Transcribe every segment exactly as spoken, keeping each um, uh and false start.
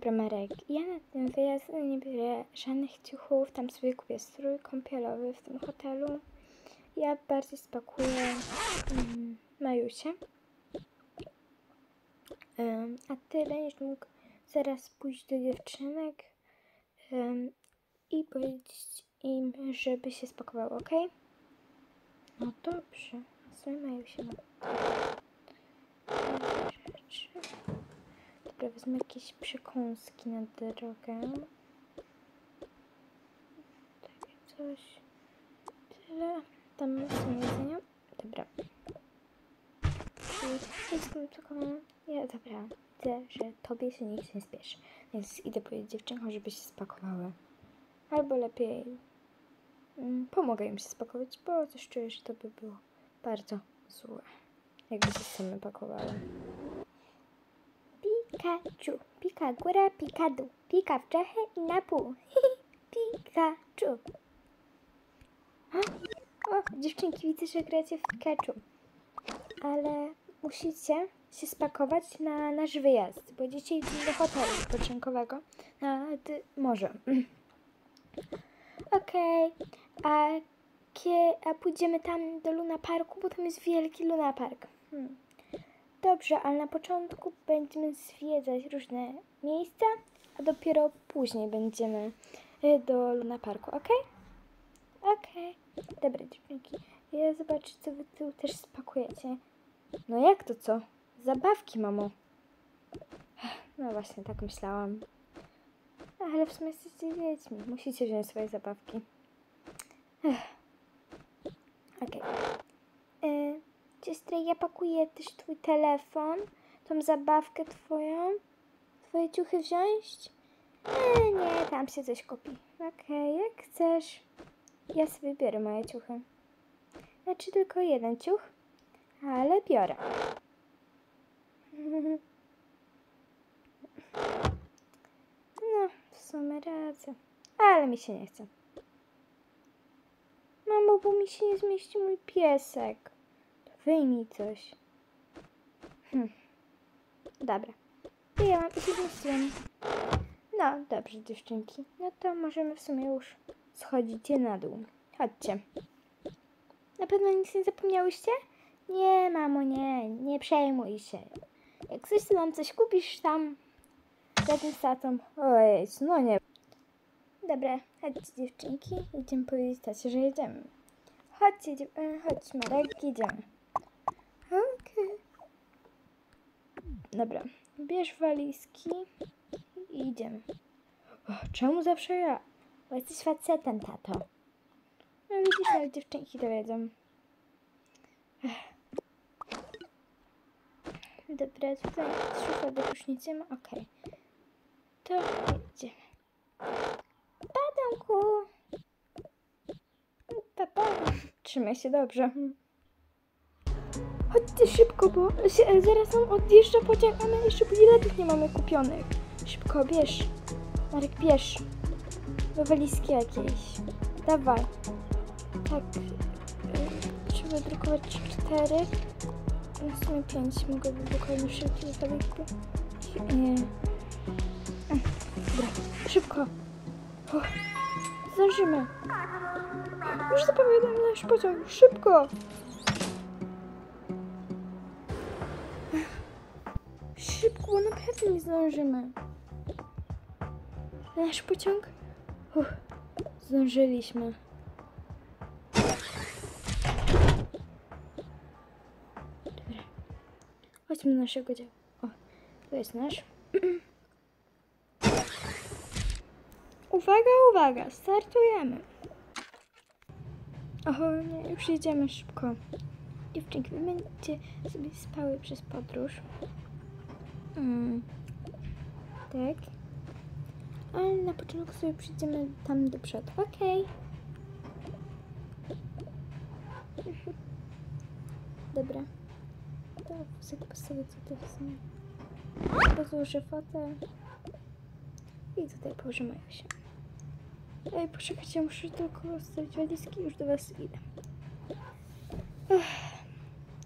Dobra, Marek, ja na ten wyjazd nie biorę żadnych ciuchów, tam sobie kupię strój kąpielowy w tym hotelu. Ja bardziej spakuję um, Majusię. Um, a ty będziesz mógł zaraz pójść do dziewczynek um, i powiedzieć im, żeby się spakowały, ok? No dobrze. Co Majusia ma? Rzeczy. Dobra, wezmę jakieś przekąski na drogę. Takie coś. Tyle. Tam są jedzenia. Dobra. Jestem tylko... Ja, dobra. Widzę, że tobie się nikt nie spieszy. Więc idę powiedzieć dziewczynkom, żeby się spakowały. Albo lepiej... Mm, pomogę im się spakować, bo też czuję, że to by było bardzo złe. Jakby się same pakowały. Pikachu, pika góra, pika dół, pika w czechę i na pół. Pikachu. O, o, dziewczynki, widzę, że gracie w Pikachu. Ale musicie się spakować na nasz wyjazd, bo dzisiaj idziemy do hotelu wypoczynkowego nad morzem. Okej, okay. a, kie, a pójdziemy tam do Luna Parku, bo tam jest wielki Luna Park. Hmm. Dobrze, ale na początku będziemy zwiedzać różne miejsca, a dopiero później będziemy do Luna Parku, ok? Okej. Okay. Dobra, dziewczynki. Ja zobaczę, co wy tu też spakujecie. No jak to co? Zabawki, mamo. No właśnie, tak myślałam. Ale w sumie jesteście dziećmi. Musicie wziąć swoje zabawki. Okej. Okay. Siostra, ja pakuję też twój telefon, tą zabawkę twoją, twoje ciuchy wziąć? E, nie, tam się coś kupi. Okej, okay, jak chcesz. Ja sobie biorę moje ciuchy. Znaczy tylko jeden ciuch, ale biorę. No, w sumie radzę, ale mi się nie chce. Mamo, bo mi się nie zmieści mój piesek. Wyjmij coś. Hm. Dobra. Wyjęłam i się zmieściłam. No, dobrze, dziewczynki. No to możemy w sumie już schodzić na dół. Chodźcie. Na pewno nic nie zapomniałyście? Nie, mamo, nie. Nie przejmuj się. Jak coś, to nam coś kupisz tam za tym statą. Ojej, no nie. Dobra, chodźcie, dziewczynki. Idziemy powiedzieć tacie, że jedziemy. Chodźcie, dziew... chodź, Marek, jedziemy. Okej. Okay. Dobra, bierz walizki i idziemy. O, czemu zawsze ja? Bo jesteś facetem, tato. No widzisz, ale dziewczynki to wiedzą. Dobra, tutaj szufladek już nie idziemy. Okej. Okay. To jedziemy. Padomku! Papa. Trzymaj się dobrze. Chodźcie szybko, bo się, zaraz on odjeżdża pociąg, a my jeszcze biletów nie mamy kupionych. Szybko, bierz. Marek, bierz. Do walizki jakiejś. Dawaj. Tak. Trzeba drukować cztery. Na sumie pięć. Mogę wydrukować na wszelki wypadek. Nie. Dobra, szybko. Uff. Zdążymy. Już zapowiadam nasz pociąg. Szybko. Szybko, bo naprawdę nie zdążymy. Nasz pociąg? Uff, zdążyliśmy. Dobra. Chodźmy do naszego działu. O, to jest nasz. Uwaga, uwaga, startujemy. O nie, już jedziemy szybko. Dziewczynki, wy będziecie sobie spały przez podróż. Hmm. Tak. Ale na początku sobie przyjdziemy tam do przodu. Okej. Okay. Dobra. To wózek postawię tutaj w sumie. Rozłożę fotel. I tutaj położę moją się. Ej, poczekajcie, muszę tylko zostawić walizki i już do was idę.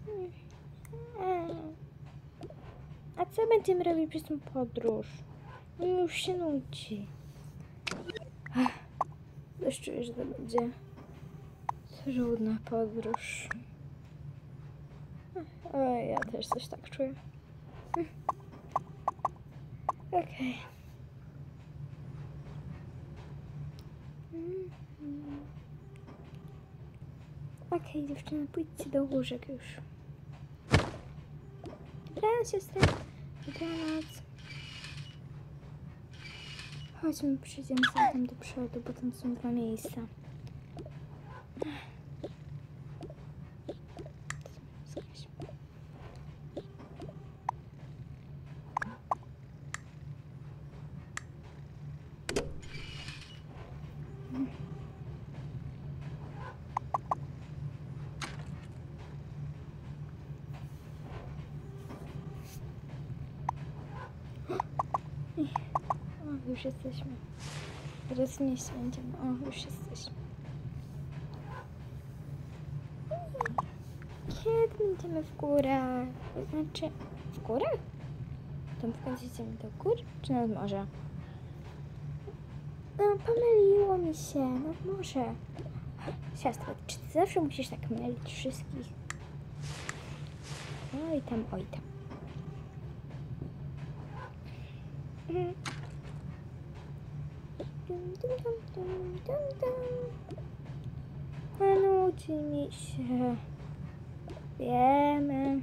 A co będziemy robić przez tą podróż? On już się nudzi. Ach, też czuję, że to będzie trudna podróż. O, ja też coś tak czuję. Okej. Okej, dziewczyny, pójdźcie do łóżek już. Dobranoc, siostra. Dobranoc. Chodźmy, przyjdziemy sobie tam do przodu, bo tam są dwa miejsca. O, już jesteśmy. Teraz nie będziemy. O, już jesteśmy. Kiedy będziemy w górach? To znaczy, w górach? Tam w końcu idziemy do gór, czy nad morze? No, pomyliło mi się, nad morze. Siostra, czy ty zawsze musisz tak mylić wszystkich? Oj tam, oj tam. Mm. Dum, dum, dum, dum, dum, dum. A nudzi mi się. Wiemy.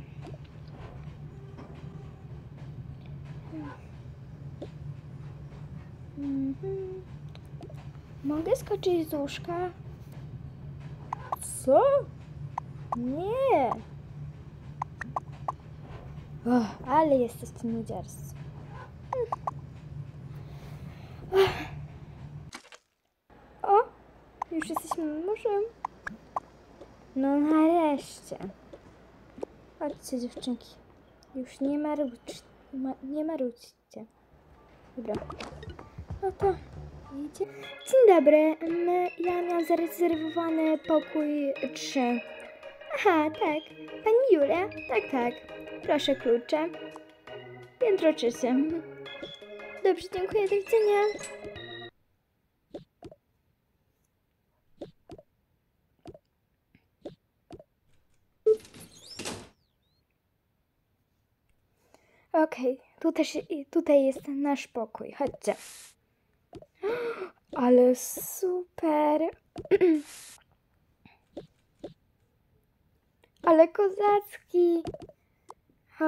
Mhm. Mogę skoczyć z łóżka? Co? Nie. Oh, ale jesteście nudziarscy. O, już jesteśmy nad morzem. No nareszcie. Chodźcie, dziewczynki. Już nie marudźcie. Ma, nie marudźcie. Dobra. No to idzie. Dzień dobry. Ja miałam zarezerwowany pokój trzy. Aha, tak. Pani Julia? Tak, tak. Proszę klucze. Piętro trzecie. Dobrze, dziękuję. Do widzenia. Okej, okay, tu też, tutaj jest nasz pokój. Chodźcie. Ale super. Ale kozacki. O.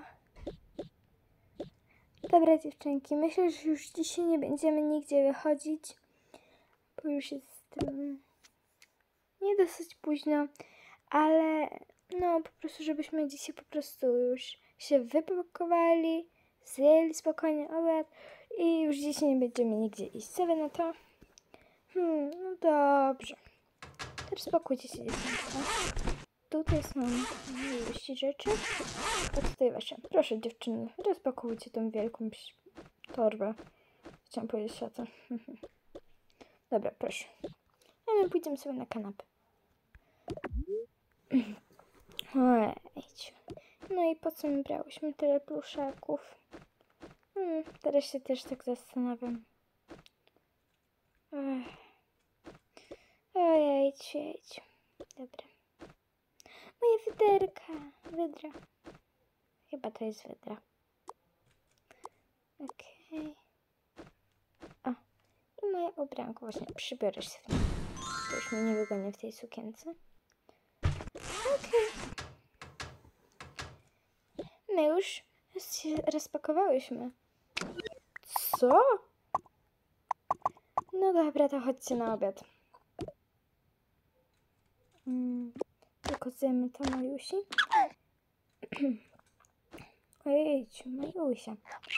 Dobra, dziewczynki, myślę, że już dzisiaj nie będziemy nigdzie wychodzić, bo już jest um, nie dosyć późno, ale no po prostu, żebyśmy dzisiaj po prostu już się wypakowali, zjeli spokojnie obiad i już dzisiaj nie będziemy nigdzie iść. Co wy na to? Hmm, no dobrze. Rozpakujcie się, dziewczynki. Tutaj są ilości rzeczy, a tutaj wasze. Proszę, dziewczyny, rozpakujcie tą wielką torbę. Chciałam powiedzieć o tym. Dobra, proszę. A my pójdziemy sobie na kanapę. Ojej. No i po co my brałyśmy tyle pluszaków? Hmm, teraz się też tak zastanawiam. Ojej, jedź. Dobra. Moje wyderka. Wydra. Chyba to jest wydra. Okej. Okay. O. I moje ubranko. Właśnie przybiorę się w nim. To już mnie nie wygonię w tej sukience. Okej. Okay. My już się rozpakowałyśmy. Co? No dobra, to chodźcie na obiad. Mm. Tylko zjemy to Majusi. Ojejciu, Majusia.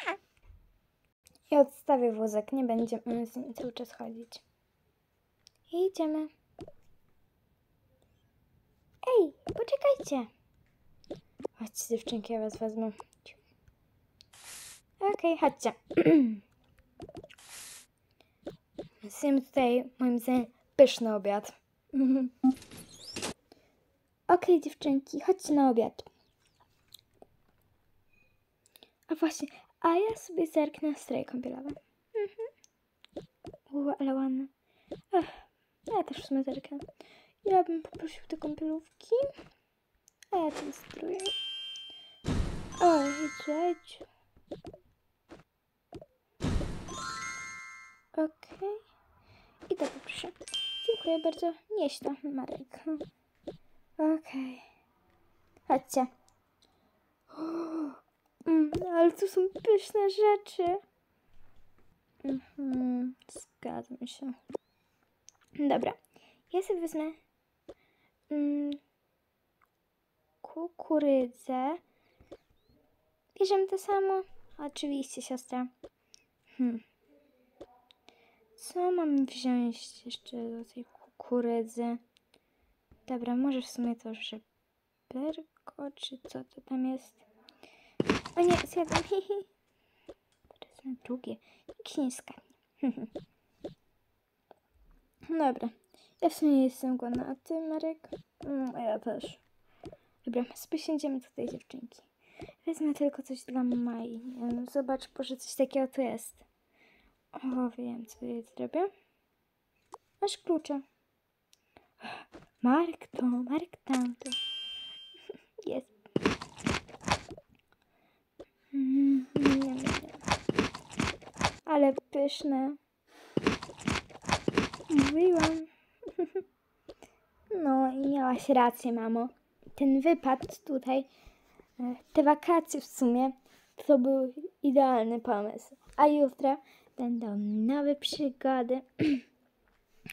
I odstawię wózek, nie będziemy z nim cały czas chodzić. I idziemy. Ej, poczekajcie. Chodźcie, dziewczynki, ja was wezmę. Okej, okay, chodźcie. Zjemy tutaj, moim zdaniem, pyszny obiad. Okej, okay, dziewczynki, chodźcie na obiad. A właśnie, A ja sobie zerknę na stroje kąpielowe. Mhm. U, ale ładne. Ech, ja też w sumie zerknę. Ja bym poprosił te kąpielówki. A ja ten strój. O, idź, idź. Okej. Okay. I to poproszę. Dziękuję bardzo. Nieś to, Marek. Okej. Okay. Chodźcie. Mm, ale to są pyszne rzeczy. Mhm, zgadzam się. Dobra. Ja sobie wezmę mm, kukurydzę. Bierzemy to samo? Oczywiście, siostra. Hmm. Co mam wziąć jeszcze do tej kukurydzy? Dobra, może w sumie to żeberko, czy co to tam jest? O nie, zjadłam. To jest na drugie. Nikt się nie skapnie. Dobra. Ja w sumie nie jestem głodna. A ty, Marek? No, ja też. Dobra, sobie siędziemy tutaj, dziewczynki. Wezmę tylko coś dla Mai. Zobacz, może coś takiego tu jest. O, wiem, co ja zrobię. Masz klucze. Marek to, Marek tamto. Jest. Mm, nie, nie, nie. Ale pyszne. Mówiłam. No i miałaś rację, mamo. Ten wypad tutaj, te wakacje w sumie, to był idealny pomysł. A jutro będą nowe przygody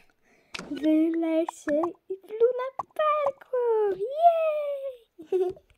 w lesie i w Luna Parku. Jej!